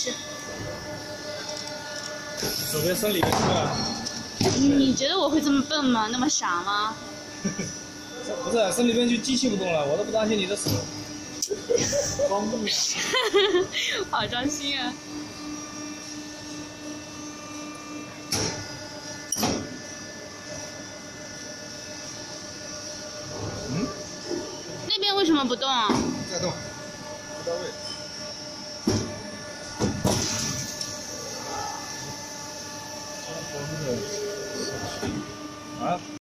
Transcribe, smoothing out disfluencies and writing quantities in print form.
始。 手别伸里面去啊！ 你觉得我会这么笨吗？那么傻吗？ 不是，伸里面去，机器不动了，我都不担心你的手。光顾。 好伤心啊！ 嗯？ 那边为什么不动啊？ 在动，不到位。